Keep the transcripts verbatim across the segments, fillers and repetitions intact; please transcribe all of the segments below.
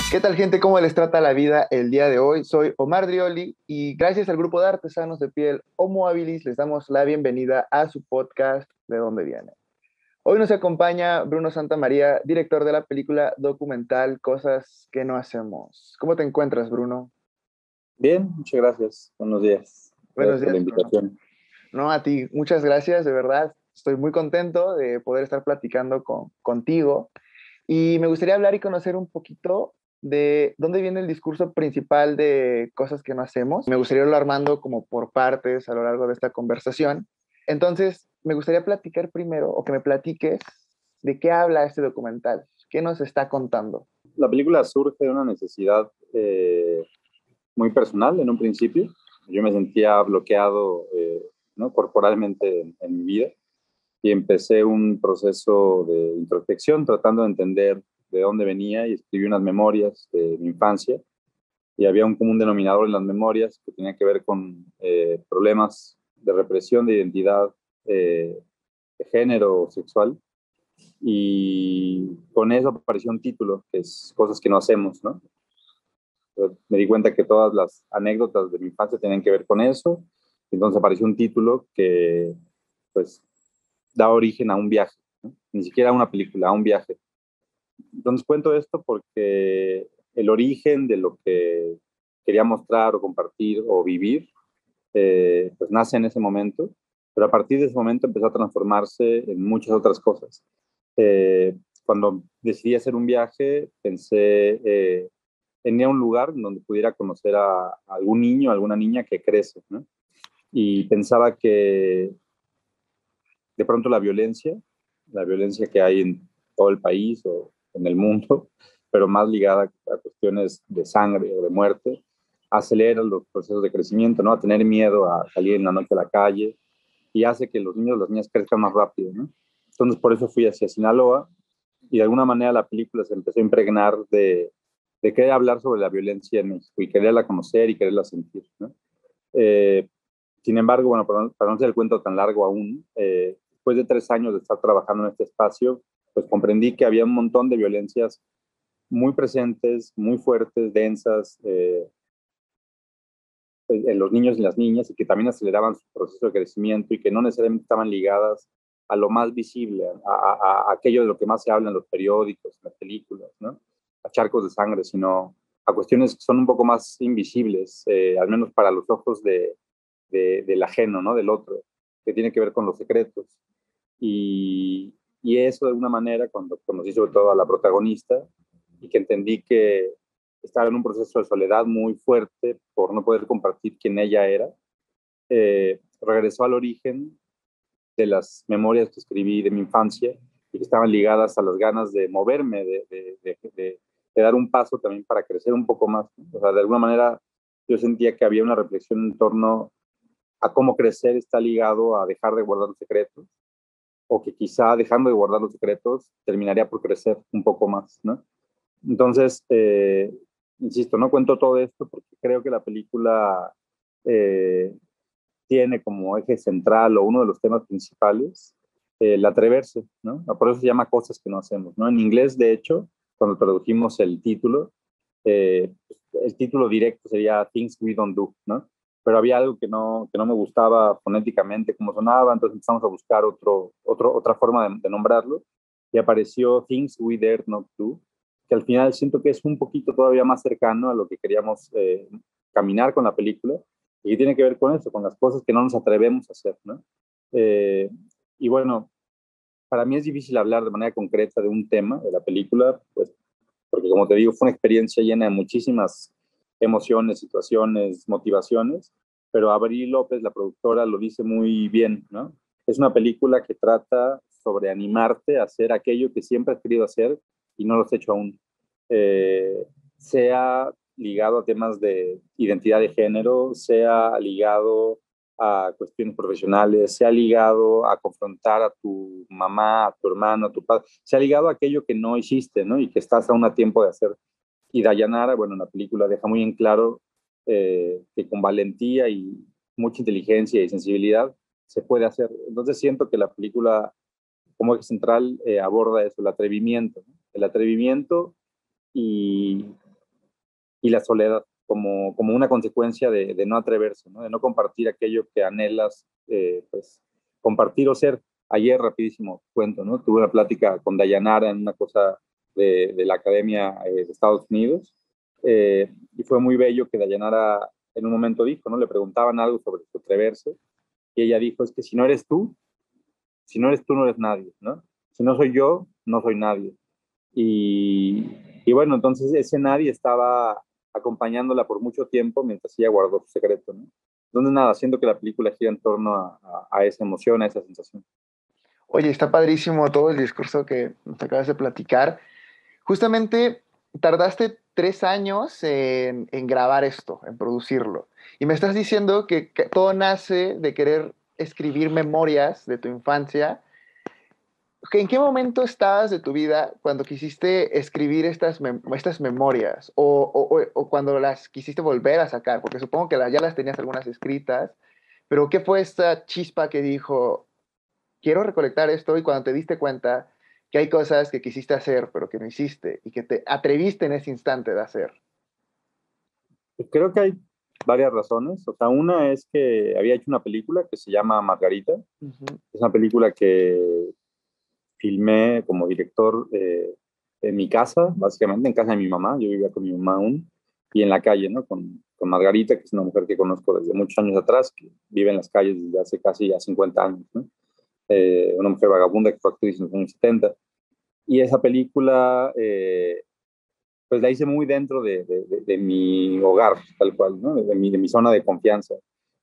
¿Qué tal, gente? ¿Cómo les trata la vida el día de hoy? Soy Omar Drioli y gracias al grupo de artesanos de piel Homo Habilis les damos la bienvenida a su podcast ¿De dónde viene? Hoy nos acompaña Bruno Santamaría, director de la película documental Cosas que no hacemos. ¿Cómo te encuentras, Bruno? Bien, muchas gracias. Buenos días. Buenos Gracias por la días, Bruno. invitación. No, a ti, muchas gracias, de verdad. Estoy muy contento de poder estar platicando con, contigo y me gustaría hablar y conocer un poquito de dónde viene el discurso principal de Cosas que no hacemos. Me gustaría irlo armando como por partes a lo largo de esta conversación. Entonces, me gustaría platicar primero o que me platiques de qué habla este documental, qué nos está contando. La película surge de una necesidad eh, muy personal en un principio. Yo me sentía bloqueado eh, ¿no? corporalmente en, en mi vida y empecé un proceso de introspección tratando de entender de dónde venía y escribí unas memorias de mi infancia y había un común denominador en las memorias que tenía que ver con eh, problemas de represión de identidad eh, de género o sexual. Y con eso apareció un título, que es Cosas que no hacemos, ¿no? Entonces, me di cuenta que todas las anécdotas de mi infancia tenían que ver con eso, entonces apareció un título que, pues, da origen a un viaje, ¿no? Ni siquiera a una película, a un viaje. Entonces cuento esto porque el origen de lo que quería mostrar o compartir o vivir, eh, pues nace en ese momento, pero a partir de ese momento empezó a transformarse en muchas otras cosas. Eh, Cuando decidí hacer un viaje, pensé eh, en ir a un lugar donde pudiera conocer a, a algún niño, alguna niña que crece, ¿no? Y pensaba que de pronto la violencia, la violencia que hay en todo el país o en el mundo, pero más ligada a cuestiones de sangre o de muerte, acelera los procesos de crecimiento, ¿no? A tener miedo a salir en la noche a la calle y hace que los niños y las niñas crezcan más rápido, ¿no? Entonces por eso fui hacia Sinaloa y de alguna manera la película se empezó a impregnar de, de querer hablar sobre la violencia en México y quererla conocer y quererla sentir, ¿no? Eh, Sin embargo, bueno, para no, para no hacer el cuento tan largo aún, eh, después de tres años de estar trabajando en este espacio, pues comprendí que había un montón de violencias muy presentes, muy fuertes, densas, eh, en los niños y las niñas y que también aceleraban su proceso de crecimiento y que no necesariamente estaban ligadas a lo más visible, a, a, a aquello de lo que más se habla en los periódicos, en las películas, ¿no? A charcos de sangre, sino a cuestiones que son un poco más invisibles, eh, al menos para los ojos de, de, del ajeno, ¿no? Del otro, que tiene que ver con los secretos. Y, y eso de alguna manera, cuando conocí sobre todo a la protagonista y que entendí que estaba en un proceso de soledad muy fuerte por no poder compartir quién ella era, eh, regresó al origen de las memorias que escribí de mi infancia y que estaban ligadas a las ganas de moverme, de, de, de, de, de dar un paso también para crecer un poco más. O sea, de alguna manera yo sentía que había una reflexión en torno a cómo crecer está ligado a dejar de guardar los secretos o que quizá dejando de guardar los secretos terminaría por crecer un poco más, ¿no? Entonces, eh, insisto, no cuento todo esto porque creo que la película eh, tiene como eje central o uno de los temas principales eh, el atreverse, ¿no? Por eso se llama Cosas que no hacemos, ¿no? En inglés, de hecho, cuando tradujimos el título, eh, el título directo sería Things We Don't Do, ¿no? Pero había algo que no, que no me gustaba fonéticamente, cómo sonaba, entonces empezamos a buscar otro, otro, otra forma de, de nombrarlo y apareció Things We Dare Not Do, que al final siento que es un poquito todavía más cercano a lo que queríamos eh, caminar con la película y tiene que ver con eso, con las cosas que no nos atrevemos a hacer, ¿no? Eh, y bueno, para mí es difícil hablar de manera concreta de un tema de la película, pues porque como te digo, fue una experiencia llena de muchísimas emociones, situaciones, motivaciones, pero Abril López, la productora, lo dice muy bien, ¿no? Es una película que trata sobre animarte a hacer aquello que siempre has querido hacer y no lo has hecho aún. Eh, sea ligado a temas de identidad de género, sea ligado a cuestiones profesionales, sea ligado a confrontar a tu mamá, a tu hermano, a tu padre, sea ligado a aquello que no hiciste, ¿no? Y que estás aún a tiempo de hacer. Y Dayanara, bueno, en la película deja muy en claro eh, que con valentía y mucha inteligencia y sensibilidad se puede hacer. Entonces siento que la película como eje central eh, aborda eso, el atrevimiento, ¿no? El atrevimiento y y la soledad como, como una consecuencia de, de no atreverse, ¿no? De no compartir aquello que anhelas, eh, pues, compartir o ser. Ayer, rapidísimo, cuento, ¿no? Tuve una plática con Dayanara en una cosa de, de la Academia eh, de Estados Unidos, eh, y fue muy bello que Dayanara en un momento dijo, ¿no? Le preguntaban algo sobre su atreverse, y ella dijo, es que si no eres tú, si no eres tú, no eres nadie, ¿no? Si no soy yo, no soy nadie. Y, y bueno, entonces ese nadie estaba acompañándola por mucho tiempo mientras ella guardó su secreto, ¿no? Entonces nada, siento que la película gira en torno a, a, a esa emoción, a esa sensación. Oye, está padrísimo todo el discurso que nos acabas de platicar. Justamente tardaste tres años en, en grabar esto, en producirlo. Y me estás diciendo que, que todo nace de querer escribir memorias de tu infancia. ¿En qué momento estabas de tu vida cuando quisiste escribir estas, mem estas memorias? O, o, o, cuando las quisiste volver a sacar? Porque supongo que la, ya las tenías algunas escritas. Pero ¿qué fue esta chispa que dijo, quiero recolectar esto? Y cuando te diste cuenta que hay cosas que quisiste hacer, pero que no hiciste, y que te atreviste en ese instante de hacer. Pues creo que hay varias razones. O sea, una es que había hecho una película que se llama Margarita. Uh-huh. Es una película que filmé como director eh, en mi casa, básicamente, en casa de mi mamá. Yo vivía con mi mamá aún, y en la calle, ¿no? Con, con Margarita, que es una mujer que conozco desde muchos años atrás, que vive en las calles desde hace casi ya cincuenta años, ¿no? Eh, una mujer vagabunda que fue actriz en los años setenta. Y esa película, eh, pues la hice muy dentro de, de, de, de mi hogar, tal cual, ¿no? De mi, de mi zona de confianza.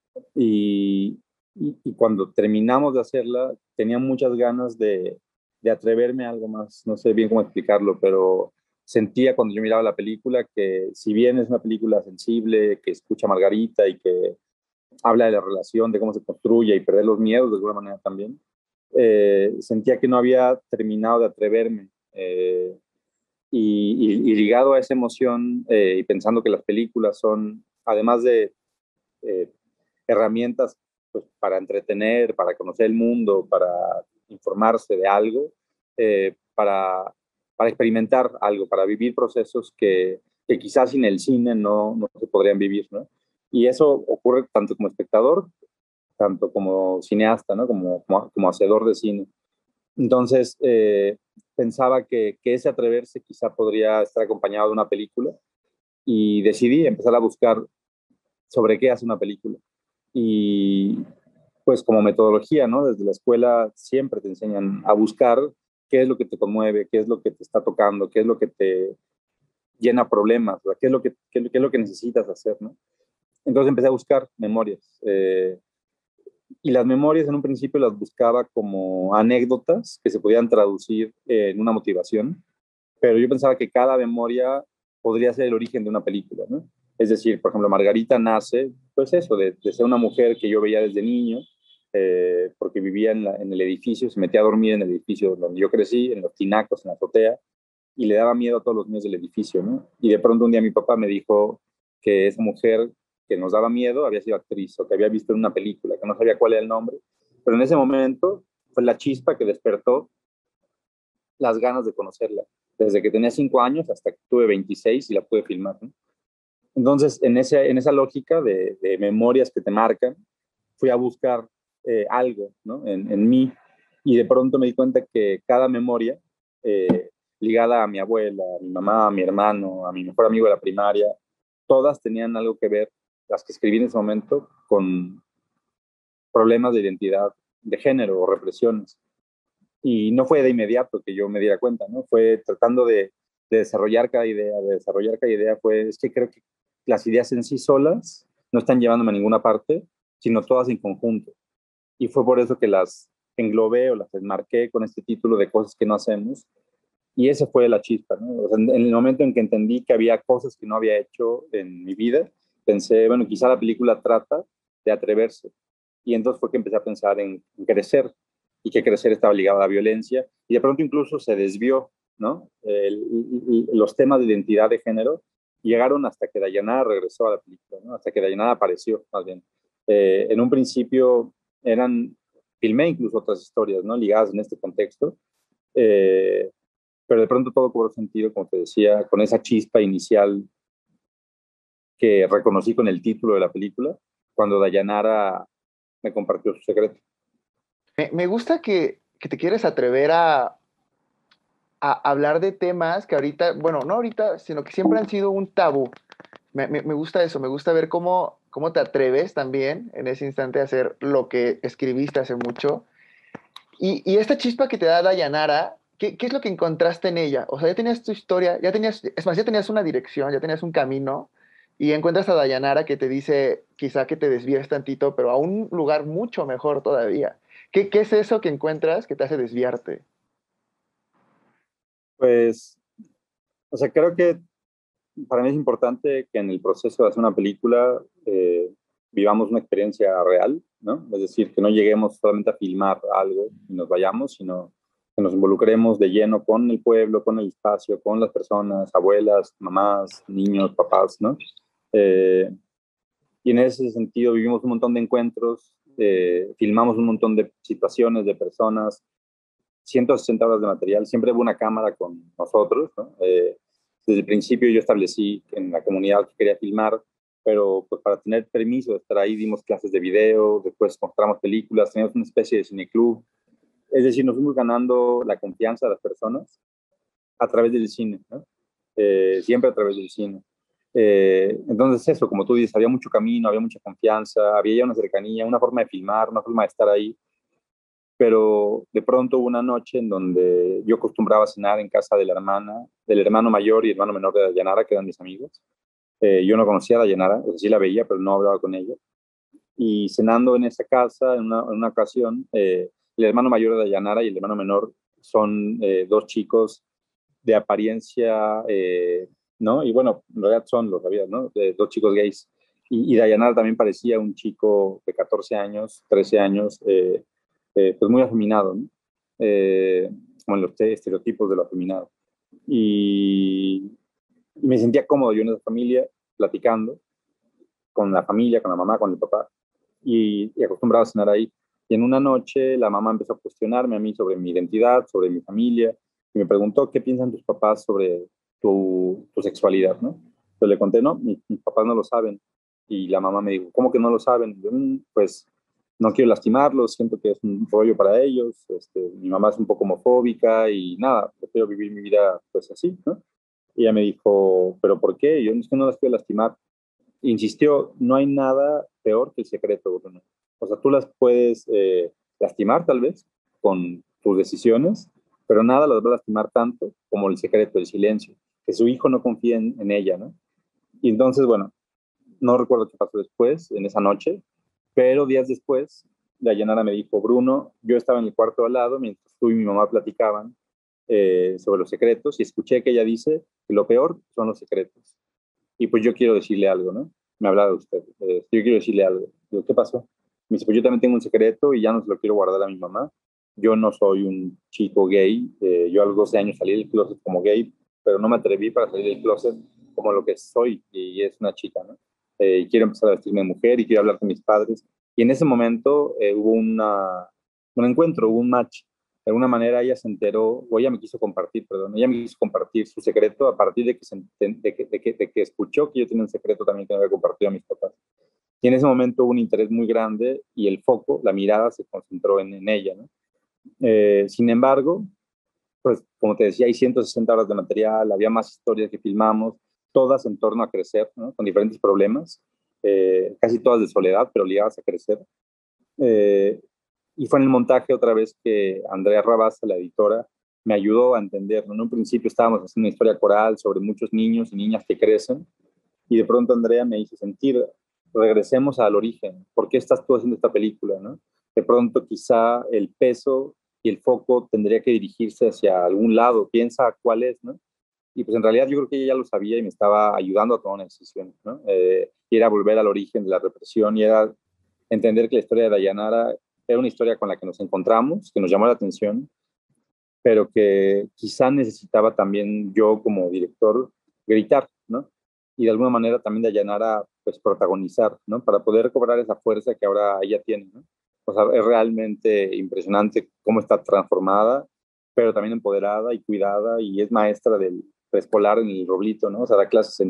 Y, y, y cuando terminamos de hacerla, tenía muchas ganas de, de atreverme a algo más. No sé bien cómo explicarlo, pero sentía cuando yo miraba la película que si bien es una película sensible, que escucha a Margarita y que habla de la relación, de cómo se construye y perder los miedos de alguna manera también, eh, sentía que no había terminado de atreverme. Eh, y, y, y, ligado a esa emoción eh, y pensando que las películas son, además de eh, herramientas pues, para entretener, para conocer el mundo, para informarse de algo, eh, para, para experimentar algo, para vivir procesos que, que quizás sin el cine no, no se podrían vivir, ¿no? Y eso ocurre tanto como espectador, tanto como cineasta, ¿no? Como, como, como hacedor de cine. Entonces, eh, pensaba que, que ese atreverse quizá podría estar acompañado de una película y decidí empezar a buscar sobre qué hace una película. Y pues como metodología, ¿no? Desde la escuela siempre te enseñan a buscar qué es lo que te conmueve, qué es lo que te está tocando, qué es lo que te llena problemas, o sea, qué es lo que, qué, qué es lo que necesitas hacer, ¿no? Entonces empecé a buscar memorias. Eh, y las memorias en un principio las buscaba como anécdotas que se podían traducir en una motivación, pero yo pensaba que cada memoria podría ser el origen de una película, ¿no? Es decir, por ejemplo, Margarita nace, pues eso, de, de ser una mujer que yo veía desde niño, eh, porque vivía en, la, en el edificio, se metía a dormir en el edificio donde yo crecí, en los tinacos, en la azotea, y le daba miedo a todos los niños del edificio, ¿no? Y de pronto un día mi papá me dijo que esa mujer que nos daba miedo había sido actriz o que había visto en una película, que no sabía cuál era el nombre, pero en ese momento fue la chispa que despertó las ganas de conocerla, desde que tenía cinco años hasta que tuve veintiséis y la pude filmar, ¿no? Entonces, en, ese, en esa lógica de, de memorias que te marcan, fui a buscar eh, algo, ¿no? en, en mí, y de pronto me di cuenta que cada memoria eh, ligada a mi abuela, a mi mamá, a mi hermano, a mi mejor amigo de la primaria, todas tenían algo que ver, las que escribí en ese momento, con problemas de identidad de género o represiones. Y no fue de inmediato que yo me diera cuenta, ¿no? Fue tratando de, de desarrollar cada idea, de desarrollar cada idea, fue, es que creo que las ideas en sí solas no están llevándome a ninguna parte, sino todas en conjunto. Y fue por eso que las englobé o las enmarqué con este título de cosas que no hacemos. Y esa fue la chispa, ¿no? O sea, en, en el momento en que entendí que había cosas que no había hecho en mi vida, pensé, bueno, quizá la película trata de atreverse. Y entonces fue que empecé a pensar en, en crecer, y que crecer estaba ligado a la violencia, y de pronto incluso se desvió, ¿no? El, el, los temas de identidad de género llegaron hasta que Dayanara regresó a la película, ¿no? Hasta que Dayanara apareció, más bien. Eh, en un principio eran, filmé incluso otras historias, ¿no? Ligadas en este contexto, eh, pero de pronto todo cobró sentido, como te decía, con esa chispa inicial que reconocí con el título de la película, cuando Dayanara me compartió su secreto. Me, me gusta que, que te quieres atrever a, a hablar de temas que ahorita, bueno, no ahorita, sino que siempre han sido un tabú. Me, me, me gusta eso, me gusta ver cómo, cómo te atreves también en ese instante a hacer lo que escribiste hace mucho. Y, y esta chispa que te da Dayanara, ¿qué, ¿qué es lo que encontraste en ella? O sea, ya tenías tu historia, ya tenías, es más, ya tenías una dirección, ya tenías un camino, y encuentras a Dayanara que te dice, quizá que te desvíes tantito, pero a un lugar mucho mejor todavía. ¿Qué, ¿Qué es eso que encuentras que te hace desviarte? Pues, o sea, creo que para mí es importante que en el proceso de hacer una película eh, vivamos una experiencia real, ¿no? Es decir, que no lleguemos solamente a filmar algo y nos vayamos, sino que nos involucremos de lleno con el pueblo, con el espacio, con las personas, abuelas, mamás, niños, papás, ¿no? Eh, y en ese sentido vivimos un montón de encuentros, eh, filmamos un montón de situaciones, de personas, ciento sesenta horas de material, siempre hubo una cámara con nosotros, ¿no? Eh, desde el principio yo establecí en la comunidad que quería filmar, pero pues para tener permiso de estar ahí dimos clases de video, después mostramos películas, teníamos una especie de cineclub, es decir, nos fuimos ganando la confianza de las personas a través del cine, ¿no? Eh, siempre a través del cine. Eh, entonces eso, como tú dices, había mucho camino, había mucha confianza, había ya una cercanía, una forma de filmar, una forma de estar ahí, pero de pronto hubo una noche en donde yo acostumbraba a cenar en casa de la hermana, del hermano mayor y hermano menor de Dayanara, que eran mis amigos. Eh, yo no conocía a Dayanara, o sea, sí la veía, pero no hablaba con ella. Y cenando en esa casa, en una, en una ocasión, eh, el hermano mayor de Dayanara y el hermano menor son eh, dos chicos de apariencia, eh, ¿no? Y bueno, en realidad son, lo sabías, ¿no? De dos chicos gays. Y, y Dayanara también parecía un chico de catorce años, trece años, eh, eh, pues muy afeminado, ¿no? Eh, como en los estereotipos de lo afeminado. Y, y me sentía cómodo yo en esa familia, platicando con la familia, con la mamá, con el papá, y, y acostumbrado a cenar ahí. Y en una noche la mamá empezó a cuestionarme a mí sobre mi identidad, sobre mi familia, y me preguntó qué piensan tus papás sobre tu, tu sexualidad, ¿no? Yo le conté, no, mis, mis papás no lo saben. Y la mamá me dijo, ¿cómo que no lo saben? Yo, "Mm, pues no quiero lastimarlos, siento que es un rollo para ellos, este, mi mamá es un poco homofóbica y nada, prefiero vivir mi vida pues así, ¿no? Y ella me dijo, ¿pero por qué? Y yo, es que no las quiero lastimar. Insistió, no hay nada peor que el secreto, Bruno. O sea, tú las puedes eh, lastimar tal vez con tus decisiones, pero nada las va a lastimar tanto como el secreto, el silencio, que su hijo no confía en, en ella, ¿no? Y entonces, bueno, no recuerdo qué pasó después, en esa noche, pero días después, Dayanara me dijo, Bruno, yo estaba en el cuarto al lado mientras tú y mi mamá platicaban eh, sobre los secretos y escuché que ella dice que lo peor son los secretos. Y pues yo quiero decirle algo, ¿no? Me hablaba de usted. Eh, yo quiero decirle algo. Digo, ¿qué pasó? Me dice, pues yo también tengo un secreto y ya no se lo quiero guardar a mi mamá. Yo no soy un chico gay. Eh, yo a los doce años salí del closet como gay, pero no me atreví para salir del closet como lo que soy, y es una chica, ¿no? Eh, y quiero empezar a vestirme de mujer y quiero hablar con mis padres. Y en ese momento eh, hubo una, un encuentro, hubo un match. De alguna manera ella se enteró, o ella me quiso compartir, perdón, ella me quiso compartir su secreto a partir de que, se, de que, de que, de que escuchó que yo tenía un secreto también que me había compartido a mis papás. Y en ese momento hubo un interés muy grande y el foco, la mirada se concentró en, en ella, ¿no? Eh, sin embargo, pues como te decía, hay ciento sesenta horas de material, había más historias que filmamos, todas en torno a crecer, ¿no? Con diferentes problemas, eh, casi todas de soledad, pero ligadas a crecer. Eh, y fue en el montaje otra vez que Andrea Rabasa, la editora, me ayudó a entender, ¿no? En un principio estábamos haciendo una historia coral sobre muchos niños y niñas que crecen, y de pronto Andrea me hizo sentir, regresemos al origen, ¿por qué estás tú haciendo esta película, no? De pronto quizá el peso y el foco tendría que dirigirse hacia algún lado, piensa cuál es, ¿no? Y pues en realidad yo creo que ella ya lo sabía y me estaba ayudando a tomar una decisión, ¿no? Eh, y era volver al origen de la represión y era entender que la historia de Dayanara era una historia con la que nos encontramos, que nos llamó la atención, pero que quizá necesitaba también yo como director gritar, ¿no? Y de alguna manera también Dayanara pues protagonizar, ¿no? Para poder cobrar esa fuerza que ahora ella tiene, ¿no? O sea, es realmente impresionante cómo está transformada, pero también empoderada y cuidada, y es maestra del preescolar en el Roblito, ¿no? O sea, da clases en,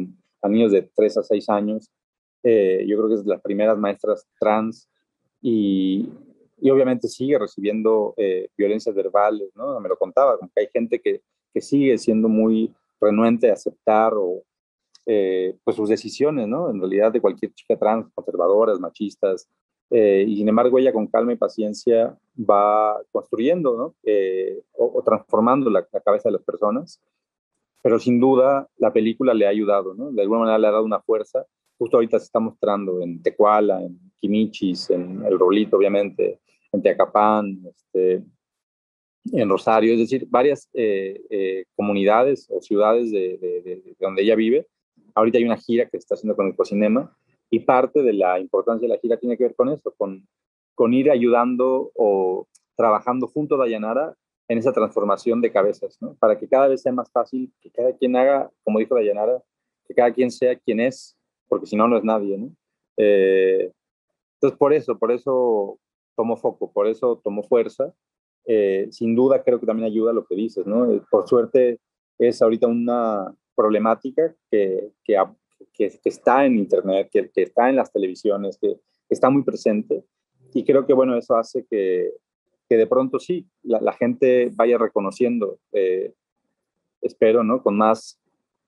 a niños de tres a seis años. Eh, yo creo que es de las primeras maestras trans y, y obviamente sigue recibiendo eh, violencias verbales, ¿no? Me lo contaba, como que hay gente que, que sigue siendo muy renuente a aceptar o, eh, pues sus decisiones, ¿no? En realidad de cualquier chica trans, conservadoras, machistas, eh, y sin embargo ella con calma y paciencia va construyendo, ¿no? Eh, o, o, transformando la, la cabeza de las personas, pero sin duda la película le ha ayudado, ¿no? De alguna manera le ha dado una fuerza. Justo ahorita se está mostrando en Tecuala, en Quimichis, en El Rolito, obviamente, en Teacapán, este, en Rosario, es decir, varias eh, eh, comunidades o ciudades de, de, de, de donde ella vive. Ahorita hay una gira que se está haciendo con el Cocinema y parte de la importancia de la gira tiene que ver con eso, con, con ir ayudando o trabajando junto a Dayanara en esa transformación de cabezas, ¿no? Para que cada vez sea más fácil, que cada quien haga, como dijo Dayanara, que cada quien sea quien es, porque si no, no es nadie, ¿no? Eh, entonces, por eso, por eso tomó foco, por eso tomó fuerza. Eh, sin duda creo que también ayuda a lo que dices, ¿no? Eh, por suerte es ahorita una problemática que, que, que, que está en Internet, que, que está en las televisiones, que, que está muy presente. Y creo que, bueno, eso hace que, que de pronto sí, la, la gente vaya reconociendo, eh, espero, ¿no? Con más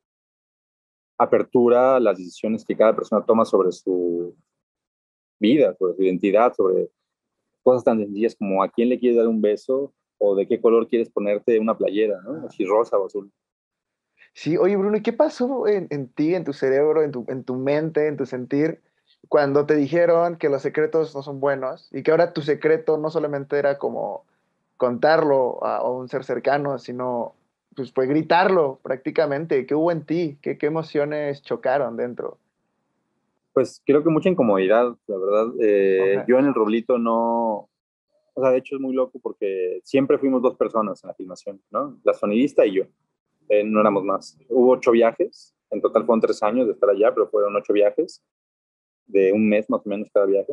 apertura las decisiones que cada persona toma sobre su vida, sobre su identidad, sobre cosas tan sencillas como a quién le quieres dar un beso o de qué color quieres ponerte una playera, ¿no? Si rosa o azul. Sí, oye Bruno, ¿y qué pasó en, en ti, en tu cerebro, en tu, en tu mente, en tu sentir, cuando te dijeron que los secretos no son buenos y que ahora tu secreto no solamente era como contarlo a, a un ser cercano, sino pues, pues gritarlo prácticamente? ¿Qué hubo en ti? ¿Qué, qué emociones chocaron dentro? Pues creo que mucha incomodidad, la verdad. Eh, Ajá. yo en el Roblito no, o sea, de hecho es muy loco porque siempre fuimos dos personas en la filmación, ¿no? La sonidista y yo, eh, no éramos más. Hubo ocho viajes, en total fueron tres años de estar allá, pero fueron ocho viajes, de un mes más o menos cada viaje.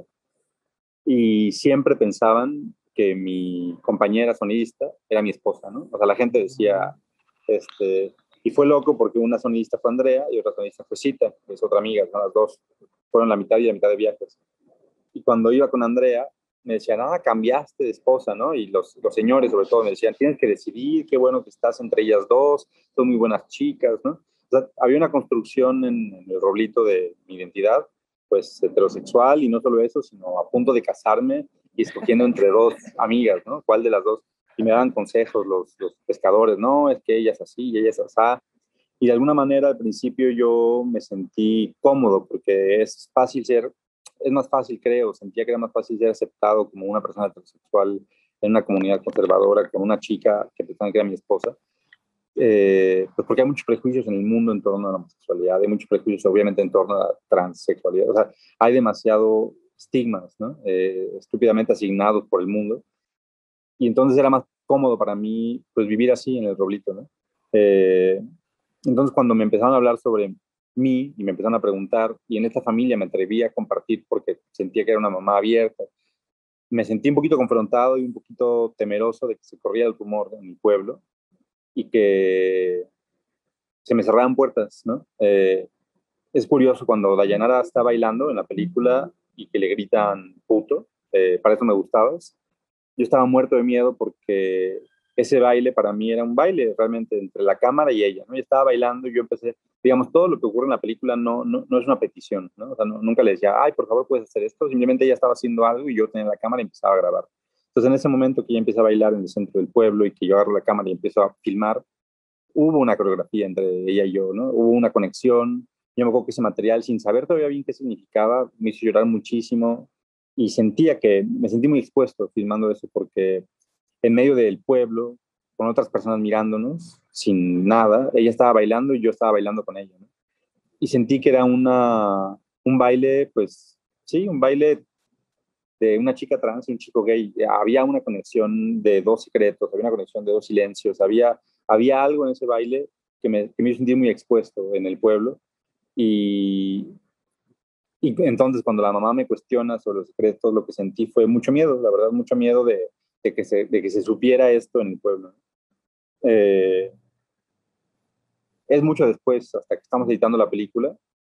Y siempre pensaban que mi compañera sonidista era mi esposa, ¿no? O sea, la gente decía, este, y fue loco porque una sonidista fue Andrea y otra sonidista fue Cita, que es otra amiga, ¿no? Las dos fueron la mitad y la mitad de viajes. Y cuando iba con Andrea, me decían, ah, cambiaste de esposa, ¿no? Y los, los señores, sobre todo, me decían, tienes que decidir, qué bueno que estás entre ellas dos, son muy buenas chicas, ¿no? O sea, había una construcción en, en el Roblito de mi identidad, pues heterosexual, y no solo eso, sino a punto de casarme y escogiendo entre dos amigas, ¿no? ¿Cuál de las dos? Y me daban consejos los, los pescadores, no, es que ella es así y ella es así. Y de alguna manera al principio yo me sentí cómodo porque es fácil ser, es más fácil creo, sentía que era más fácil ser aceptado como una persona heterosexual en una comunidad conservadora, como una chica que pensaba que era mi esposa, eh, pues porque hay muchos prejuicios en el mundo en torno a la homosexualidad, hay muchos prejuicios obviamente en torno a la transexualidad, o sea, hay demasiado estigmas, ¿no? Eh, estúpidamente asignados por el mundo, y entonces era más cómodo para mí pues vivir así en el Roblito, ¿no? Eh, entonces, cuando me empezaron a hablar sobre mí y me empezaron a preguntar, y en esta familia me atreví a compartir porque sentía que era una mamá abierta, me sentí un poquito confrontado y un poquito temeroso de que se corría el rumor en mi pueblo y que se me cerraran puertas, ¿no? Eh, es curioso cuando Dayanara está bailando en la película y que le gritan puto, eh, para eso me gustabas. Yo estaba muerto de miedo porque ese baile para mí era un baile realmente entre la cámara y ella, ¿no? Ella estaba bailando y yo empecé, digamos, todo lo que ocurre en la película no, no, no es una petición, ¿no? O sea, no, nunca le decía, ay, por favor, puedes hacer esto, simplemente ella estaba haciendo algo y yo tenía la cámara y empezaba a grabar. Entonces, en ese momento que ella empieza a bailar en el centro del pueblo y que yo agarro la cámara y empiezo a filmar, hubo una coreografía entre ella y yo, ¿no? Hubo una conexión. Yo me acuerdo que ese material, sin saber todavía bien qué significaba, me hizo llorar muchísimo y sentía que me sentí muy expuesto filmando eso porque en medio del pueblo, con otras personas mirándonos, sin nada, ella estaba bailando y yo estaba bailando con ella, ¿no? Y sentí que era una, un baile, pues sí, un baile de una chica trans y un chico gay. Había una conexión de dos secretos, había una conexión de dos silencios, había, había algo en ese baile que me, que me hizo sentir muy expuesto en el pueblo. Y, y entonces cuando la mamá me cuestiona sobre los secretos, lo que sentí fue mucho miedo, la verdad, mucho miedo de, de, que, se, de que se supiera esto en el pueblo. Eh, es mucho después, hasta que estamos editando la película,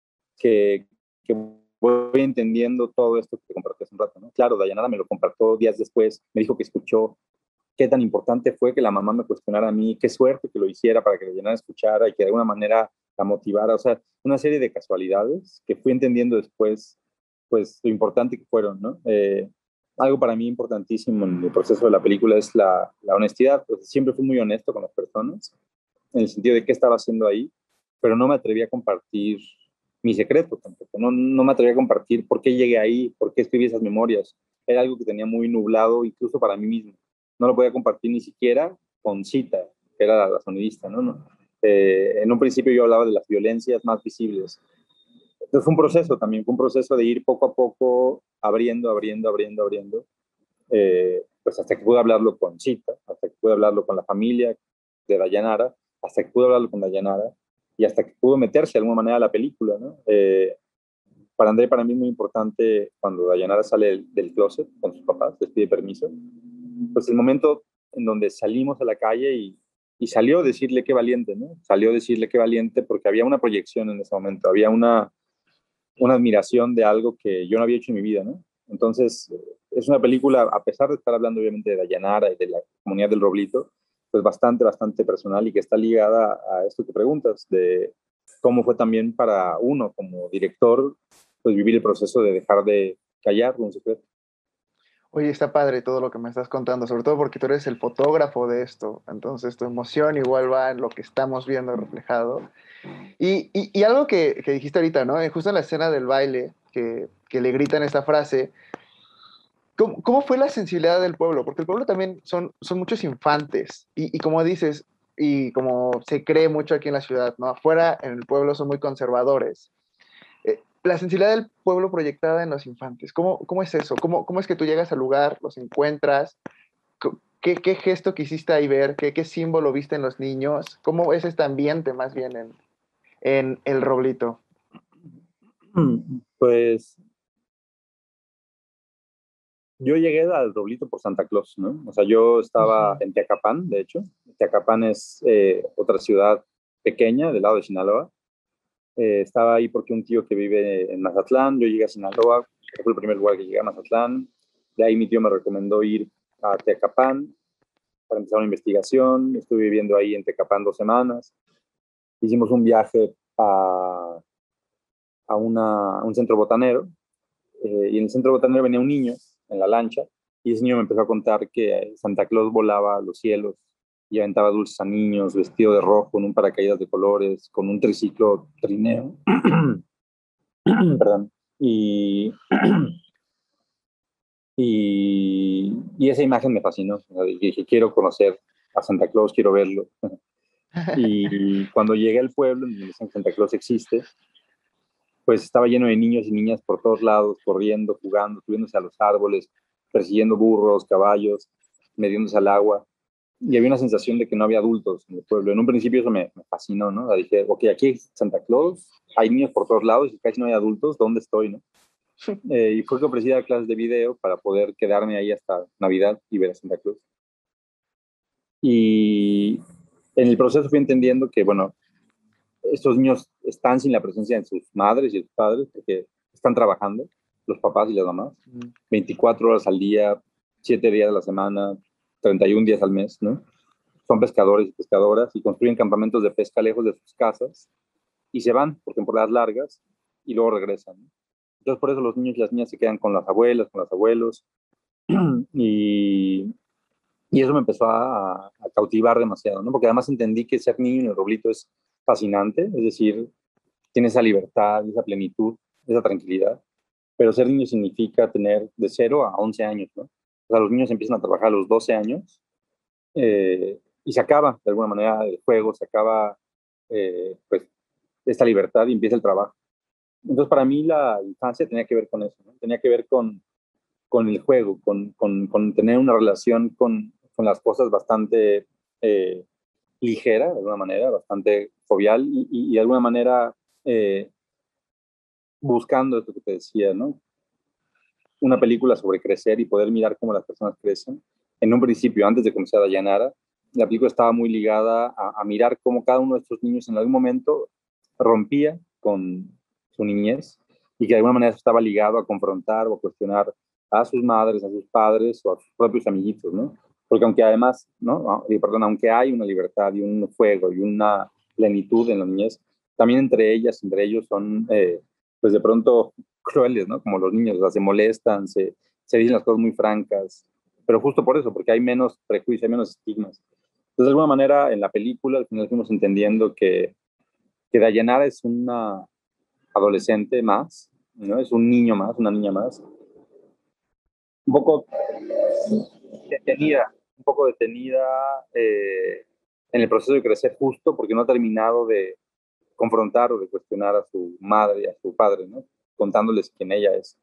que, que voy entendiendo todo esto que te compartí hace un rato, ¿no? Claro, Dayanara me lo compartió días después, me dijo que escuchó qué tan importante fue que la mamá me cuestionara a mí, qué suerte que lo hiciera para que Dayanara escuchara y que de alguna manera la motivara, o sea, una serie de casualidades que fui entendiendo después, pues lo importante que fueron, ¿no? Eh, algo para mí importantísimo en el proceso de la película es la, la honestidad, pues siempre fui muy honesto con las personas, en el sentido de qué estaba haciendo ahí, pero no me atreví a compartir mi secreto tampoco, no, no me atreví a compartir por qué llegué ahí, por qué escribí esas memorias, era algo que tenía muy nublado incluso para mí mismo, no lo podía compartir ni siquiera con Cita, que era la, la sonidista, ¿no? no eh, en un principio yo hablaba de las violencias más visibles, entonces fue un proceso también, fue un proceso de ir poco a poco abriendo, abriendo, abriendo, abriendo, eh, pues hasta que pude hablarlo con Cita, hasta que pude hablarlo con la familia de Dayanara, hasta que pude hablarlo con Dayanara y hasta que pudo meterse de alguna manera a la película, ¿no? Eh, para André, para mí es muy importante cuando Dayanara sale del, del closet con sus papás, les pide permiso, pues el momento en donde salimos a la calle y, y salió a decirle qué valiente, ¿no? Salió a decirle qué valiente porque había una proyección en ese momento, había una, una admiración de algo que yo no había hecho en mi vida, ¿no? Entonces, es una película, a pesar de estar hablando obviamente de Dayanara y de la comunidad del Roblito, pues bastante, bastante personal y que está ligada a esto que preguntas, de cómo fue también para uno como director, pues vivir el proceso de dejar de callar un secreto. Oye, está padre todo lo que me estás contando, sobre todo porque tú eres el fotógrafo de esto, entonces tu emoción igual va en lo que estamos viendo reflejado. Y, y, y algo que, que, dijiste ahorita, ¿no? Justo en la escena del baile, que, que le gritan esta frase, ¿cómo, ¿cómo fue la sensibilidad del pueblo? Porque el pueblo también son, son muchos infantes, y, y como dices, y como se cree mucho aquí en la ciudad, ¿no? Afuera, en el pueblo, son muy conservadores. Eh, la sensibilidad del pueblo proyectada en los infantes, ¿cómo, cómo es eso? ¿Cómo, ¿Cómo es que tú llegas al lugar, los encuentras? ¿Qué, qué gesto quisiste ahí ver? ¿Qué, ¿Qué símbolo viste en los niños? ¿Cómo es este ambiente más bien en, en El Roblito? Pues yo llegué al Roblito por Santa Claus, ¿no? O sea, yo estaba Uh-huh. en Teacapán, de hecho. Teacapán es eh, otra ciudad pequeña del lado de Sinaloa. Eh, estaba ahí porque un tío que vive en Mazatlán, yo llegué a Sinaloa, fue el primer lugar que llegué a Mazatlán. De ahí mi tío me recomendó ir a Teacapán para empezar una investigación. Estuve viviendo ahí en Teacapán dos semanas. Hicimos un viaje a, a, una, a un centro botanero. Eh, y en el centro botanero venía un niño en la lancha y ese niño me empezó a contar que Santa Claus volaba a los cielos y aventaba dulces a niños vestido de rojo, con un paracaídas de colores, con un triciclo trineo. Perdón. Y, y, y, esa imagen me fascinó. O sea, dije, quiero conocer a Santa Claus, quiero verlo. Y cuando llegué al pueblo, en donde Santa Claus existe, pues estaba lleno de niños y niñas por todos lados, corriendo, jugando, subiéndose a los árboles, persiguiendo burros, caballos, metiéndose al agua. Y había una sensación de que no había adultos en el pueblo. En un principio eso me, me fascinó, ¿no? O sea, dije, ok, aquí hay Santa Claus, hay niños por todos lados y casi no hay adultos, ¿dónde estoy, no? Eh, y fue que ofrecí dar clases de video para poder quedarme ahí hasta Navidad y ver a Santa Claus. Y en el proceso fui entendiendo que, bueno, estos niños están sin la presencia de sus madres y sus padres porque están trabajando, los papás y las mamás, veinticuatro horas al día, siete días a la semana, treinta y un días al mes, ¿no? Son pescadores y pescadoras y construyen campamentos de pesca lejos de sus casas y se van por temporadas largas y luego regresan, ¿no? Entonces por eso los niños y las niñas se quedan con las abuelas, con los abuelos y, y eso me empezó a, a cautivar demasiado, ¿no? Porque además entendí que ser niño en el Roblito es fascinante, es decir, tiene esa libertad, esa plenitud, esa tranquilidad, pero ser niño significa tener de cero a once años, ¿no? O sea, los niños empiezan a trabajar a los doce años eh, y se acaba de alguna manera el juego, se acaba eh, pues esta libertad y empieza el trabajo. Entonces para mí la infancia tenía que ver con eso, ¿no? Tenía que ver con, con el juego, con, con, con tener una relación con, con las cosas bastante eh, ligera, de alguna manera, bastante jovial y, y, y de alguna manera eh, buscando esto que te decía, ¿no? Una película sobre crecer y poder mirar cómo las personas crecen. En un principio, antes de conocer a Dayanara, la película estaba muy ligada a, a mirar cómo cada uno de estos niños en algún momento rompía con, su niñez, y que de alguna manera eso estaba ligado a confrontar o a cuestionar a sus madres, a sus padres o a sus propios amiguitos, ¿no? Porque aunque además, ¿no? Perdón, aunque hay una libertad y un fuego y una plenitud en la niñez, también entre ellas, entre ellos son, eh, pues de pronto crueles, ¿no? Como los niños, o sea, se molestan, se, se dicen las cosas muy francas, pero justo por eso, porque hay menos prejuicio, hay menos estigmas. Entonces, de alguna manera, en la película, al final fuimos entendiendo que, que Dayanara es una adolescente más, ¿no? Es un niño más, una niña más, un poco detenida, un poco detenida eh, en el proceso de crecer justo porque no ha terminado de confrontar o de cuestionar a su madre y a su padre, ¿no? Contándoles quién ella es.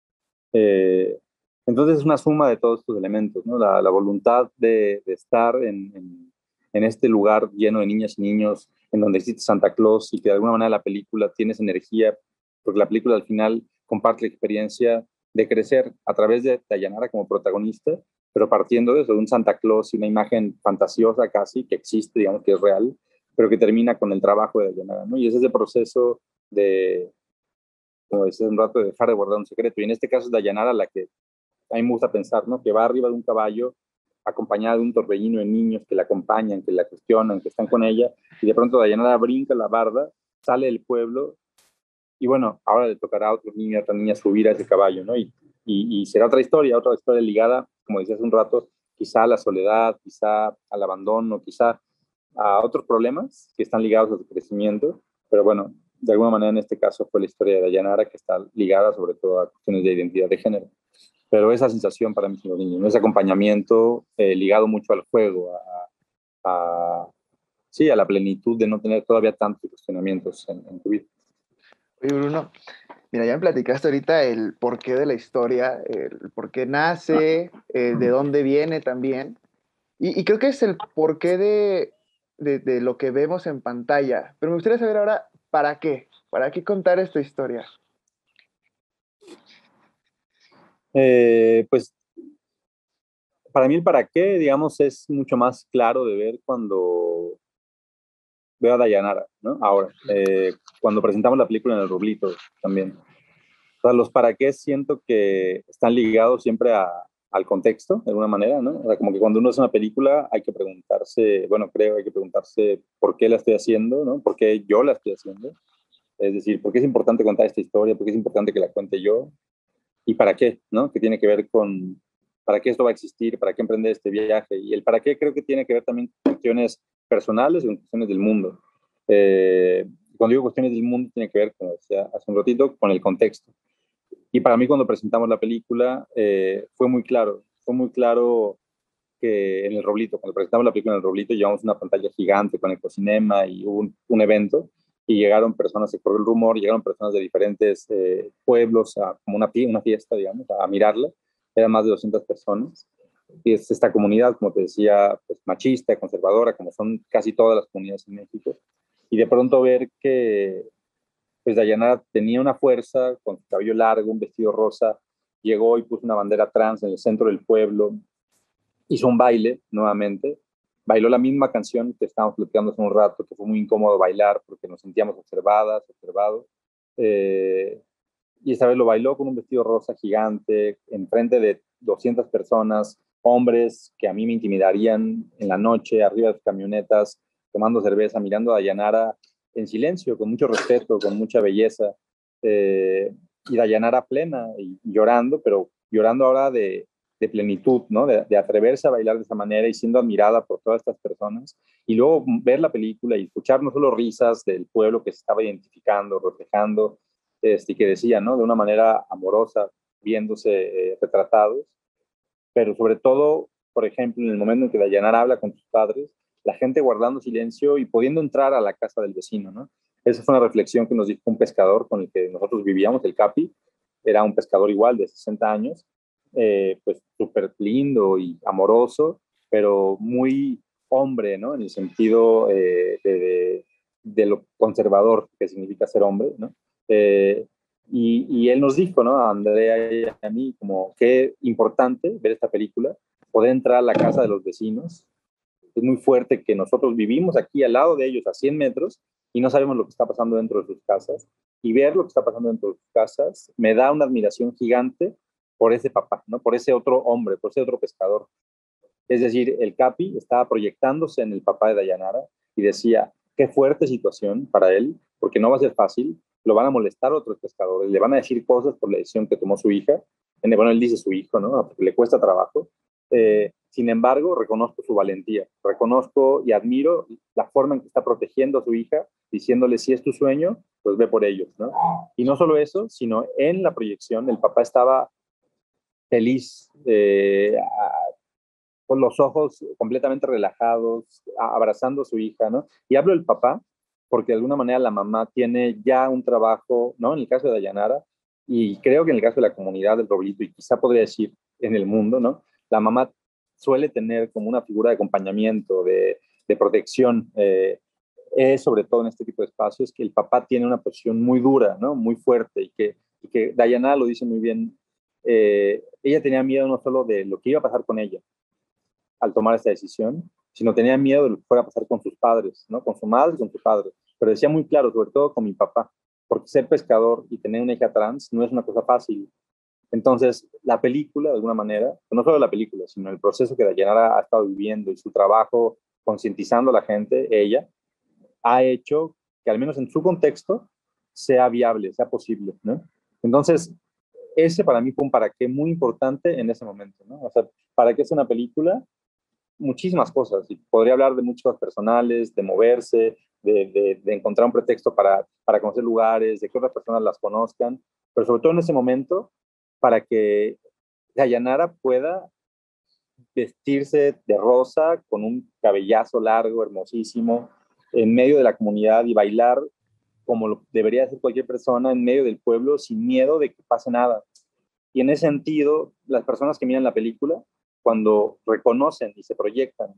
Eh, entonces es una suma de todos estos elementos, ¿no? La, la voluntad de, de estar en, en, en, este lugar lleno de niñas y niños, en donde existe Santa Claus y que de alguna manera la película tiene esa energía, porque la película al final comparte la experiencia de crecer a través de Dayanara como protagonista, pero partiendo de eso, de un Santa Claus y una imagen fantasiosa casi, que existe, digamos que es real, pero que termina con el trabajo de Dayanara, ¿no? Y es ese proceso de, como decía un rato, de dejar de guardar un secreto. Y en este caso es Dayanara la que a mí me gusta pensar, ¿no? Que va arriba de un caballo acompañada de un torbellino de niños que la acompañan, que la cuestionan, que están con ella, y de pronto Dayanara brinca la barda, sale del pueblo, y bueno, ahora le tocará a otro niño, a otra niña subir a ese caballo, ¿no? Y, y, y será otra historia, otra historia ligada, como decía hace un rato, quizá a la soledad, quizá al abandono, quizá a otros problemas que están ligados a su crecimiento, pero bueno, de alguna manera en este caso fue la historia de Dayanara que está ligada sobre todo a cuestiones de identidad de género. Pero esa sensación para mí son los niños, ¿no? Ese acompañamiento eh, ligado mucho al juego, a, a, sí, a la plenitud de no tener todavía tantos cuestionamientos en, en tu vida. Oye, Bruno, mira, ya me platicaste ahorita el porqué de la historia, el por qué nace, el de dónde viene también. Y, y creo que es el porqué de, de, de lo que vemos en pantalla. Pero me gustaría saber ahora, ¿para qué? ¿Para qué contar esta historia? Eh, pues para mí el para qué, digamos, es mucho más claro de ver cuando veo a Dayanara, ¿no? Ahora, eh, cuando presentamos la película en el Rublito también. O sea, los para qué siento que están ligados siempre a, al contexto, de alguna manera, ¿no? O sea, como que cuando uno hace una película hay que preguntarse, bueno, creo, hay que preguntarse por qué la estoy haciendo, ¿no? ¿Por qué yo la estoy haciendo? Es decir, ¿por qué es importante contar esta historia? ¿Por qué es importante que la cuente yo? ¿Y para qué? ¿No? Que tiene que ver con para qué esto va a existir, para qué emprender este viaje. Y el para qué creo que tiene que ver también con cuestiones personales y con cuestiones del mundo. Eh, cuando digo cuestiones del mundo, tiene que ver, como decía hace un ratito, con el contexto. Y para mí cuando presentamos la película eh, fue muy claro, fue muy claro que en el Roblito, cuando presentamos la película en el Roblito, llevamos una pantalla gigante con Ecocinema y hubo un, un evento y llegaron personas, se corrió el rumor, llegaron personas de diferentes eh, pueblos, a, como una, una fiesta, digamos, a, a mirarla. Eran más de doscientas personas. Y es esta comunidad, como te decía, pues, machista, conservadora, como son casi todas las comunidades en México. Y de pronto ver que pues Dayanara tenía una fuerza, con su cabello largo, un vestido rosa, llegó y puso una bandera trans en el centro del pueblo, hizo un baile nuevamente, bailó la misma canción que estábamos platicando hace un rato, que fue muy incómodo bailar porque nos sentíamos observadas, observados, eh, y esta vez lo bailó con un vestido rosa gigante, en frente de doscientas personas, hombres que a mí me intimidarían en la noche, arriba de sus camionetas, tomando cerveza, mirando a Dayanara en silencio, con mucho respeto, con mucha belleza, eh, y Dayanara plena y llorando, pero llorando ahora de, de plenitud, ¿no? De, de atreverse a bailar de esa manera y siendo admirada por todas estas personas. Y luego ver la película y escuchar no solo risas del pueblo que se estaba identificando, reflejando, este, que decía, ¿no? De una manera amorosa, viéndose eh, retratados, pero sobre todo, por ejemplo, en el momento en que Dayanara habla con sus padres, la gente guardando silencio y pudiendo entrar a la casa del vecino, ¿no? Esa fue una reflexión que nos dijo un pescador con el que nosotros vivíamos, el Capi, era un pescador igual de sesenta años, eh, pues súper lindo y amoroso, pero muy hombre, ¿no? En el sentido eh, de, de, de, lo conservador que significa ser hombre, ¿no? Eh, y, y, él nos dijo, ¿no? A Andrea y a mí, como qué importante ver esta película, poder entrar a la casa de los vecinos. Es muy fuerte que nosotros vivimos aquí al lado de ellos, a cien metros, y no sabemos lo que está pasando dentro de sus casas. y ver lo que está pasando dentro de sus casas me da una admiración gigante por ese papá, ¿no? Por ese otro hombre, por ese otro pescador. Es decir, el Capi estaba proyectándose en el papá de Dayanara y decía, qué fuerte situación para él, porque no va a ser fácil, lo van a molestar otros pescadores, le van a decir cosas por la decisión que tomó su hija. Bueno, él dice su hijo, ¿no? Porque le cuesta trabajo. Eh, sin embargo, reconozco su valentía, reconozco y admiro la forma en que está protegiendo a su hija, diciéndole, si es tu sueño, pues ve por ellos, ¿no? Y no solo eso, sino en la proyección, el papá estaba feliz, eh, con los ojos completamente relajados, abrazando a su hija, ¿no? Y hablo del papá porque de alguna manera la mamá tiene ya un trabajo, ¿no? En el caso de Dayanara, y creo que en el caso de la comunidad del Roblito, y quizá podría decir en el mundo, ¿no? La mamá suele tener como una figura de acompañamiento, de, de protección, eh, es sobre todo en este tipo de espacios que el papá tiene una posición muy dura, ¿no? Muy fuerte, y que, y que Dayanara lo dice muy bien, eh, ella tenía miedo no solo de lo que iba a pasar con ella, al tomar esta decisión, sino tenía miedo de lo que fuera a pasar con sus padres, ¿no? Con su madre y con su padre. Pero decía muy claro, sobre todo con mi papá, porque ser pescador y tener una hija trans no es una cosa fácil. Entonces, la película, de alguna manera, no solo la película, sino el proceso que Dayanara ha estado viviendo y su trabajo concientizando a la gente, ella, ha hecho que al menos en su contexto sea viable, sea posible, ¿no? Entonces, ese para mí fue un para qué muy importante en ese momento, ¿no? O sea, ¿para qué es una película? Muchísimas cosas. Y podría hablar de muchas cosas personales, de moverse, de, de, de encontrar un pretexto para, para conocer lugares, de que otras personas las conozcan, pero sobre todo en ese momento, para que Dayanara pueda vestirse de rosa con un cabellazo largo, hermosísimo, en medio de la comunidad y bailar como lo debería hacer cualquier persona en medio del pueblo sin miedo de que pase nada. Y en ese sentido, las personas que miran la película, cuando reconocen y se proyectan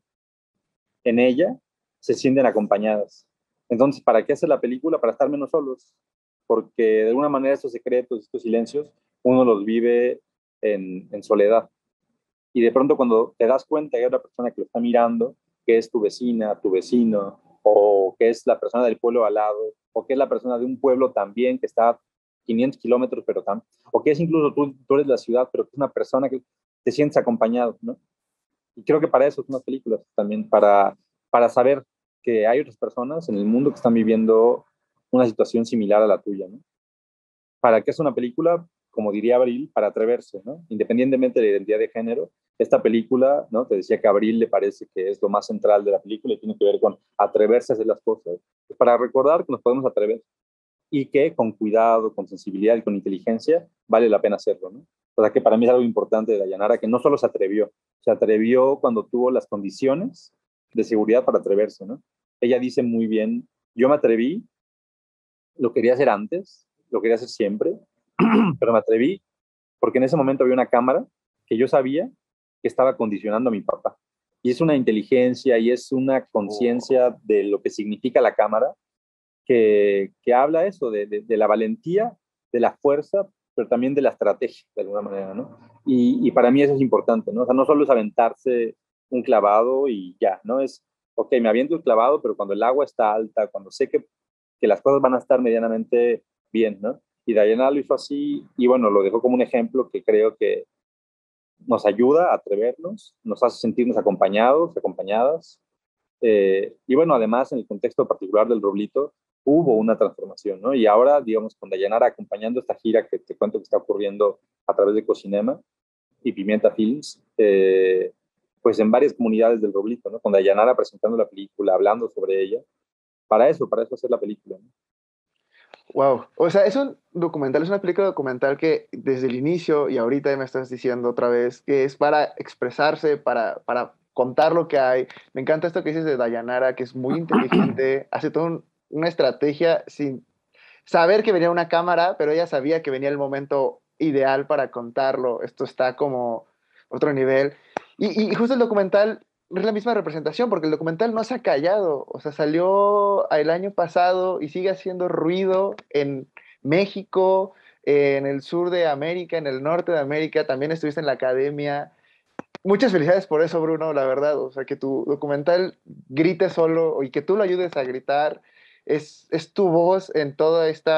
en ella, se sienten acompañadas. Entonces, ¿para qué hacer la película? Para estar menos solos. Porque de alguna manera estos secretos, estos silencios, uno los vive en, en soledad. Y de pronto cuando te das cuenta que hay otra persona que lo está mirando, que es tu vecina, tu vecino, o que es la persona del pueblo al lado, o que es la persona de un pueblo también que está a quinientos kilómetros, pero tam, o que es incluso tú, tú eres la ciudad, pero que es una persona que te sientes acompañado, ¿no? Y creo que para eso son las películas también, para, para saber que hay otras personas en el mundo que están viviendo una situación similar a la tuya, ¿no? ¿Para qué es una película? Como diría Abril, para atreverse, ¿no? Independientemente de la identidad de género, esta película, ¿no? Te decía que a Abril le parece que es lo más central de la película y tiene que ver con atreverse a hacer las cosas, pues para recordar que nos podemos atrever y que con cuidado, con sensibilidad y con inteligencia vale la pena hacerlo, ¿no? O sea que para mí es algo importante de Dayanara, que no solo se atrevió, se atrevió cuando tuvo las condiciones de seguridad para atreverse, ¿no? Ella dice muy bien, yo me atreví, lo quería hacer antes, lo quería hacer siempre, pero me atreví porque en ese momento había una cámara que yo sabía que estaba condicionando a mi papá. Y es una inteligencia y es una conciencia de lo que significa la cámara que, que habla eso, de, de, de la valentía, de la fuerza, pero también de la estrategia, de alguna manera, ¿no? Y, y para mí eso es importante, ¿no? O sea, no solo es aventarse un clavado y ya, ¿no? Es, ok, me aviento el clavado, pero cuando el agua está alta, cuando sé que, que las cosas van a estar medianamente bien, ¿no? Y Diana lo hizo así, y bueno, lo dejó como un ejemplo que creo que nos ayuda a atrevernos, nos hace sentirnos acompañados, acompañadas. Eh, y bueno, además, en el contexto particular del Roblito, hubo una transformación, ¿no? Y ahora, digamos, con Dayanara acompañando esta gira que te cuento que está ocurriendo a través de Cocinema y Pimienta Films, eh, pues en varias comunidades del Roblito, ¿no? Con Dayanara presentando la película, hablando sobre ella. Para eso, para eso hacer la película, ¿no? Wow, o sea, es un documental, es una película documental que desde el inicio y ahorita me estás diciendo otra vez que es para expresarse, para, para contar lo que hay. Me encanta esto que dices de Dayanara, que es muy inteligente, hace toda un, una estrategia sin saber que venía una cámara, pero ella sabía que venía el momento ideal para contarlo. Esto está como otro nivel. Y, y justo el documental es la misma representación, porque el documental no se ha callado. O sea, salió el año pasado y sigue haciendo ruido en México, en el sur de América, en el norte de América. También estuviste en la academia. Muchas felicidades por eso, Bruno, la verdad. O sea, que tu documental grite solo y que tú lo ayudes a gritar. Es, es tu voz en toda esta,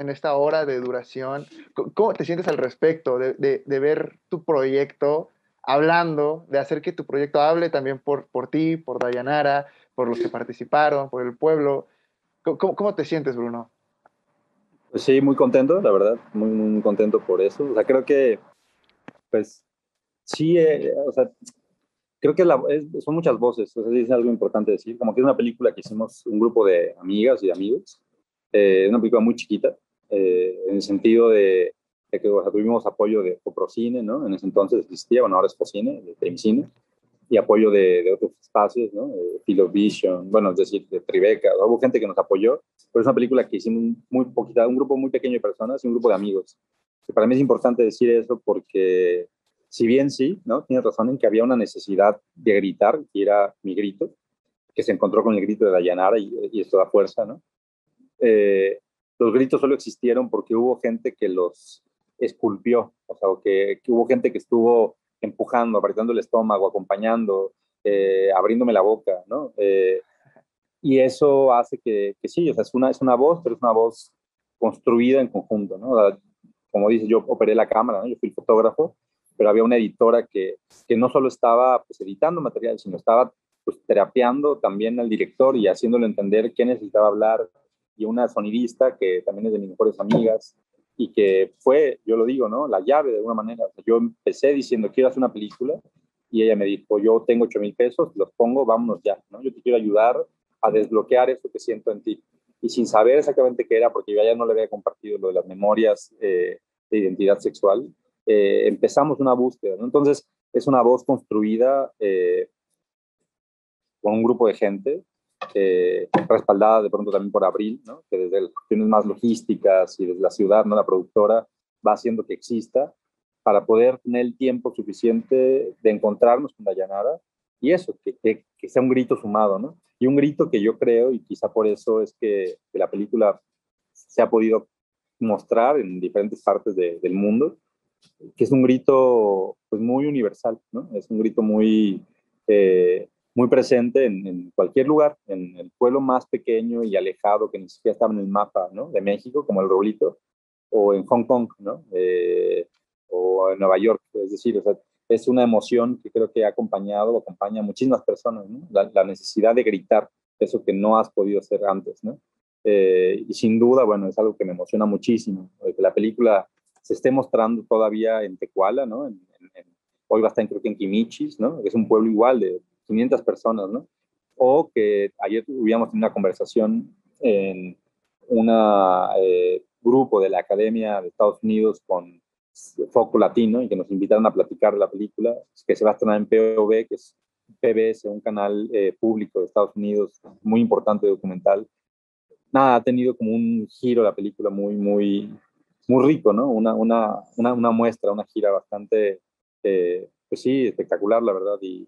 en esta hora de duración. ¿Cómo te sientes al respecto de, de, de ver tu proyecto hablando, de hacer que tu proyecto hable también por, por ti, por Dayanara, por los que participaron, por el pueblo? ¿Cómo, cómo te sientes, Bruno? Pues sí, muy contento, la verdad, muy, muy contento por eso. O sea, creo que, pues, sí, eh, o sea, creo que la, es, son muchas voces, o sea, es algo importante decir, como que es una película que hicimos un grupo de amigas y de amigos, eh, una película muy chiquita, eh, en el sentido de, de que o sea, tuvimos apoyo de Coprocine, ¿no? En ese entonces existía, bueno, ahora es Focine, de Trimcine, y apoyo de, de otros espacios, ¿no? Eh, Filovision, bueno, es decir, de Tribeca, hubo gente que nos apoyó, pero es una película que hicimos muy poquita, un grupo muy pequeño de personas y un grupo de amigos. Que para mí es importante decir eso porque, si bien sí, ¿no? Tienes razón en que había una necesidad de gritar, y era mi grito, que se encontró con el grito de Dayanara y, y esto da fuerza, ¿no? Eh, los gritos solo existieron porque hubo gente que los esculpió, o sea, que, que hubo gente que estuvo empujando, apretando el estómago, acompañando, eh, abriéndome la boca, ¿no? Eh, y eso hace que, que sí, o sea, es una, es una voz, pero es una voz construida en conjunto, ¿no? O sea, como dices, yo operé la cámara, ¿no? Yo fui el fotógrafo, pero había una editora que, que no solo estaba pues, editando material, sino estaba pues, terapeando también al director y haciéndolo entender qué necesitaba hablar, y una sonidista que también es de mis mejores amigas y que fue, yo lo digo, ¿no? La llave de alguna manera. O sea, yo empecé diciendo, quiero hacer una película, y ella me dijo, yo tengo ocho mil pesos, los pongo, vámonos ya, ¿no? Yo te quiero ayudar a desbloquear eso que siento en ti. Y sin saber exactamente qué era, porque yo ya no le había compartido lo de las memorias eh, de identidad sexual, eh, empezamos una búsqueda, ¿no? Entonces, es una voz construida eh, con un grupo de gente, eh, respaldada de pronto también por Abril, ¿no? Que desde las cuestiones más logísticas y desde la ciudad, ¿no? La productora va haciendo que exista para poder tener el tiempo suficiente de encontrarnos con Dayanara y eso, que, que, que sea un grito sumado, ¿no? Y un grito que yo creo, y quizá por eso es que, que la película se ha podido mostrar en diferentes partes de, del mundo, que es un grito pues muy universal, ¿no? Es un grito muy, eh, muy presente en, en, cualquier lugar, en el pueblo más pequeño y alejado que ni siquiera estaba en el mapa, ¿no? De México, como el Rolito, o en Hong Kong, ¿no? Eh, o en Nueva York, es decir, o sea, es una emoción que creo que ha acompañado o acompaña a muchísimas personas, ¿no? La, la necesidad de gritar eso que no has podido hacer antes, ¿no? Eh, y sin duda, bueno, es algo que me emociona muchísimo, que la película se esté mostrando todavía en Tecuala, ¿no? En, en, en, hoy va a estar, creo que en Quimichis, ¿no? Que es un pueblo igual de quinientas personas, ¿no? O que ayer hubiéramos tenido una conversación en un eh, grupo de la Academia de Estados Unidos con foco latino y que nos invitaron a platicar de la película, que se va a estrenar en P O V, que es P B S, un canal eh, público de Estados Unidos muy importante documental. Nada, ha tenido como un giro la película muy, muy, muy rico, ¿no? Una, una, una, una muestra, una gira bastante, eh, pues sí, espectacular, la verdad. Y,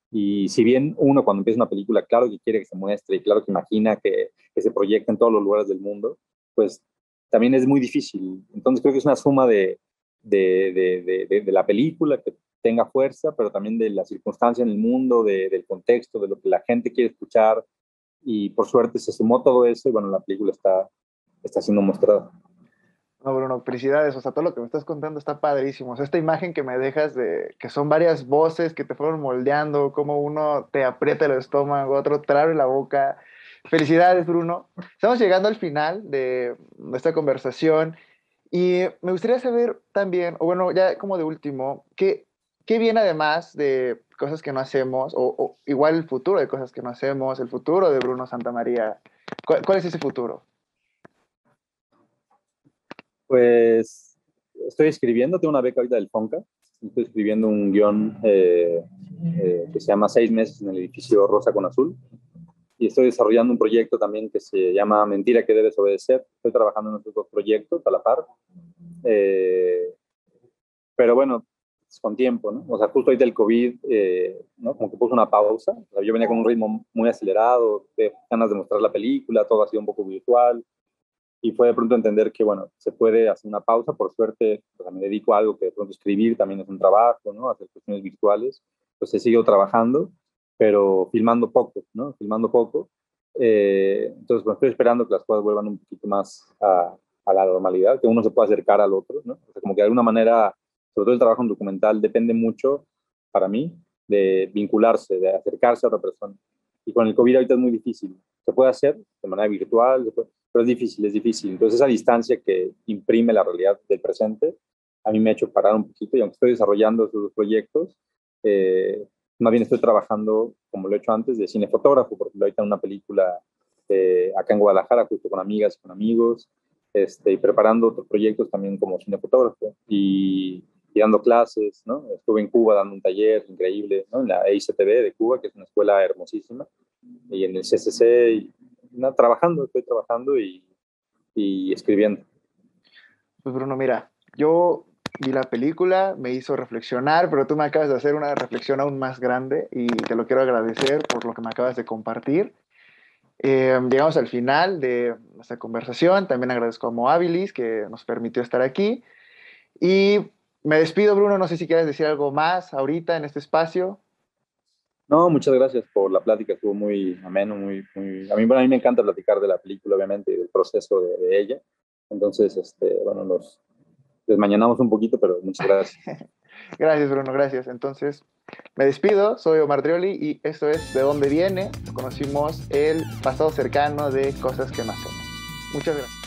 y si bien uno cuando empieza una película, claro que quiere que se muestre y claro que imagina que, que se proyecte en todos los lugares del mundo, pues también es muy difícil. Entonces creo que es una suma de, de, de, de, de, de la película que tenga fuerza, pero también de la circunstancia en el mundo, de, del contexto, de lo que la gente quiere escuchar, y por suerte se sumó todo eso y bueno, la película está, está siendo mostrada. No, Bruno, felicidades. O sea, todo lo que me estás contando está padrísimo. O sea, esta imagen que me dejas de que son varias voces que te fueron moldeando, como uno te aprieta el estómago, otro te abre la boca. Felicidades, Bruno. Estamos llegando al final de esta conversación y me gustaría saber también, o bueno, ya como de último, ¿qué, qué viene además de cosas que no hacemos, o, o igual el futuro de cosas que no hacemos, el futuro de Bruno Santamaría? ¿Cuál, cuál es ese futuro? Pues estoy escribiendo, tengo una beca ahorita del FONCA, estoy escribiendo un guión eh, eh, que se llama Seis meses en el edificio Rosa con Azul, y estoy desarrollando un proyecto también que se llama Mentira que debes obedecer. Estoy trabajando en estos dos proyectos a la par, eh, pero bueno, con tiempo, ¿no? O sea, justo ahorita el COVID, eh, ¿no? Como que puso una pausa. O sea, yo venía con un ritmo muy acelerado, de ganas de mostrar la película, todo ha sido un poco virtual, y fue de pronto entender que, bueno, se puede hacer una pausa. Por suerte, pues, me dedico a algo que de pronto escribir también es un trabajo, ¿no? Hacer cuestiones virtuales. Pues he seguido trabajando, pero filmando poco, ¿no? Filmando poco. Eh, entonces, bueno, estoy esperando que las cosas vuelvan un poquito más a, a la normalidad, que uno se pueda acercar al otro, ¿no? O sea, como que de alguna manera, sobre todo el trabajo en documental, depende mucho, para mí, de vincularse, de acercarse a otra persona. Y con el COVID ahorita es muy difícil. Se puede hacer de manera virtual, puede, pero es difícil, es difícil. Entonces esa distancia que imprime la realidad del presente, a mí me ha hecho parar un poquito, y aunque estoy desarrollando esos dos proyectos, eh, más bien estoy trabajando, como lo he hecho antes, de cinefotógrafo, porque ahorita en una película eh, acá en Guadalajara, justo con amigas y con amigos, este, y preparando otros proyectos también como cinefotógrafo, y, y dando clases, ¿no? Estuve en Cuba dando un taller increíble, ¿no? En la E I C T B de Cuba, que es una escuela hermosísima, y en el C C C, y, no, trabajando, estoy trabajando y, y escribiendo. Pues Bruno, mira, yo vi la película, me hizo reflexionar, pero tú me acabas de hacer una reflexión aún más grande y te lo quiero agradecer por lo que me acabas de compartir. Eh, llegamos al final de nuestra conversación. También agradezco a Moabilis que nos permitió estar aquí. Y me despido, Bruno. No sé si quieres decir algo más ahorita en este espacio. No, muchas gracias por la plática, estuvo muy ameno, muy, muy... A mí, bueno, a mí me encanta platicar de la película, obviamente, y del proceso de, de ella. Entonces, este, bueno, nos desmañanamos un poquito, pero muchas gracias. Gracias, Bruno, gracias. Entonces, me despido. Soy Omar Trioli y esto es ¿De dónde viene? Conocimos el pasado cercano de cosas que no hacemos. Muchas gracias.